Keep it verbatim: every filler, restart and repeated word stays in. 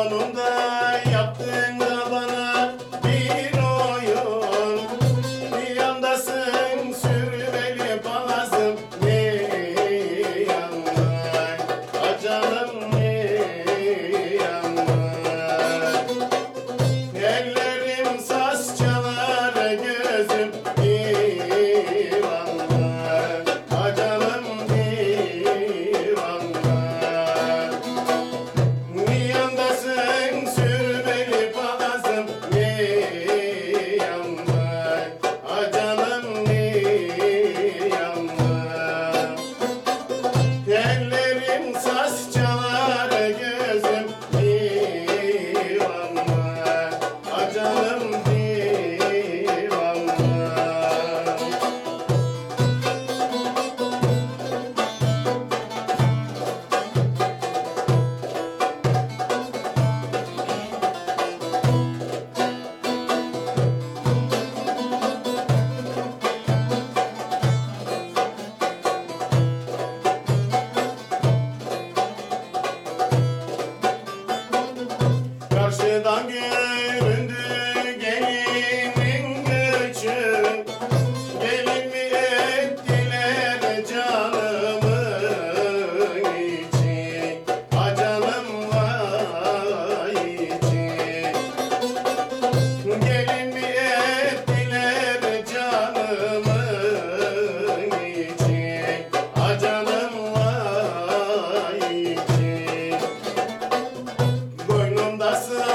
Sonunda yaptın da bana bir oyun. Bir yandasın sürmeli palazım, bir yandan acanım bir yandan. Ellerim saz çalar, gözüm divanlar, acanım divanlar. Yandasın sürmeli palazım, bir yandan acanım bir yandan. Ellerim saz çalar, gözüm divanlar, acanım divanlar. Karşıdan göründü gelinin göçü. Gelin mi ettiler canımın için, a canım vay için. Gelin mi ettiler canımın için, a canım vay için. Boynumdasın